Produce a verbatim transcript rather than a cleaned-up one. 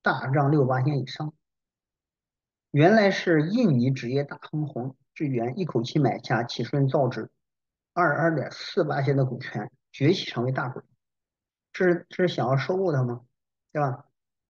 大涨六八千以上。原来是印尼纸业大亨洪志源一口气买下启顺造纸二十二点四八千的股权，崛起成为大股东。这是这是想要收购它吗？对吧？